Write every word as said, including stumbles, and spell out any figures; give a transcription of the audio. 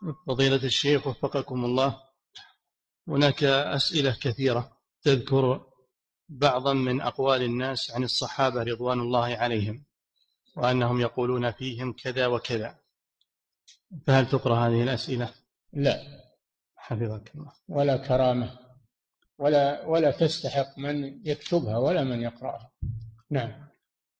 فضيلة الشيخ وفقكم الله، هناك أسئلة كثيرة تذكر بعضا من أقوال الناس عن الصحابة رضوان الله عليهم وأنهم يقولون فيهم كذا وكذا، فهل تقرأ هذه الأسئلة؟ لا، حفظك الله. ولا كرامة، ولا ولا تستحق من يكتبها ولا من يقرأها. نعم.